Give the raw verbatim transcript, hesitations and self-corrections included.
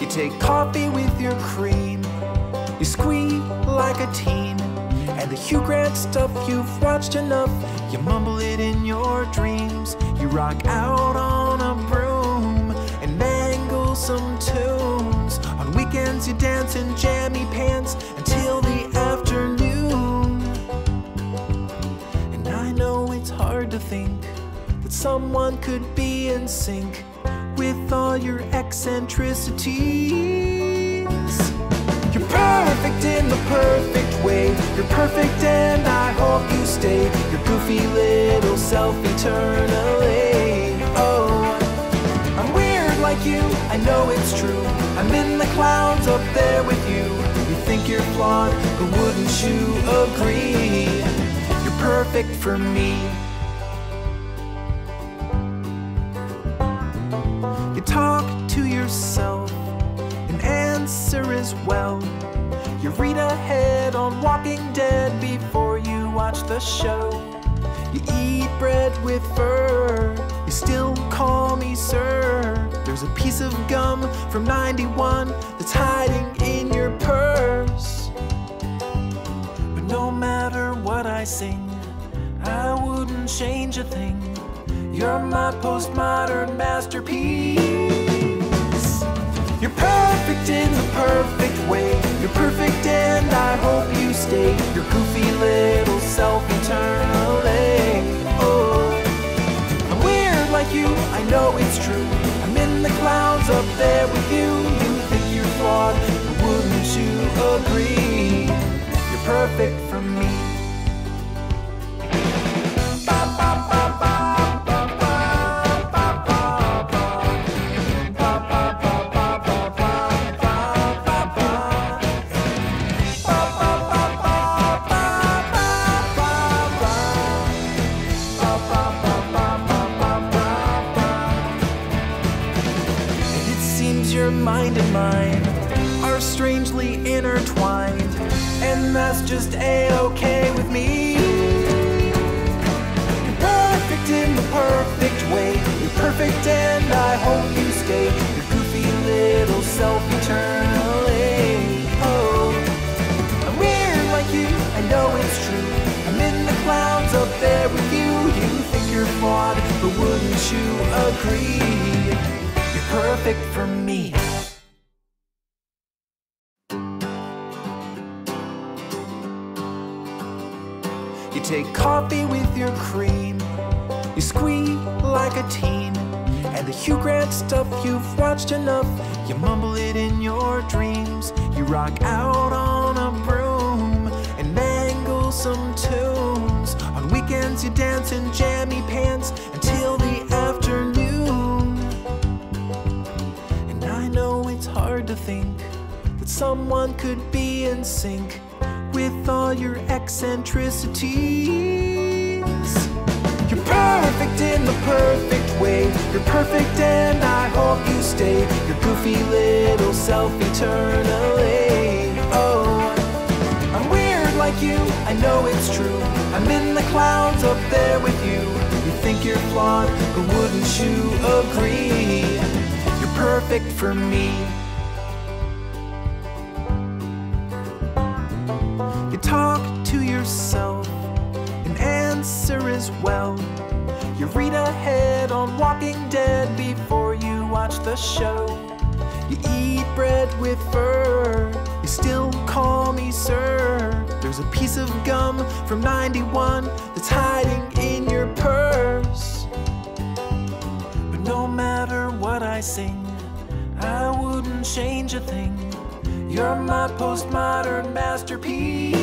take coffee with your cream. You squeak like a teen. And the Hugh Grant stuff you've watched enough. You mumble it in your dreams. You rock out on a broom and mangle some tunes. On weekends you dance in jammy pants until the afternoon. And I know it's hard to think that someone could be in sync with all your eccentricities. You're perfect in the perfect way. You're perfect and I hope you stay. Your goofy little self eternally. Oh, I'm weird like you, I know it's true. I'm in the clouds up there with you. You think you're flawed, but wouldn't you agree? You're perfect for me. You talk to yourself and answer as well. You read ahead on Walking Dead before you watch the show. You eat bread with fur. You still call me sir. There's a piece of gum from ninety-one that's hiding in your purse. But no matter what I sing, I wouldn't change a thing. You're my postmodern masterpiece. You're perfect in the perfect way. You're perfect and I hope you stay. Your goofy little self eternally. Oh, I'm weird like you, I know it's true. I'm in the clouds up there with you. You think you're flawed, but wouldn't you agree? You're perfect for me. Your mind and mine are strangely intertwined, and that's just a-okay with me. You're perfect in the perfect way. You're perfect and I hope you stay. Your goofy little self eternally. Oh, I'm weird like you, I know it's true. I'm in the clouds up there with you. You think you're flawed, but wouldn't you agree? Perfect for me. You take coffee with your cream. You squeak like a teen. And the Hugh Grant stuff you've watched enough. You mumble it in your dreams. You rock out on a broom and mangle some tunes. On weekends you dance in jammy pants until the afternoon. It's hard to think that someone could be in sync with all your eccentricities. You're perfect in the perfect way. You're perfect and I hope you stay. Your goofy little self eternally. Oh, I'm weird like you, I know it's true. I'm in the clouds up there with you. You think you're flawed, but wouldn't you agree? You're perfect for me. You talk to yourself and answer as well. You read ahead on Walking Dead before you watch the show. You eat bread with fur. You still call me sir. There's a piece of gum from ninety-one that's hiding in your purse. But no matter what I sing, I wouldn't change a thing. You're my postmodern masterpiece.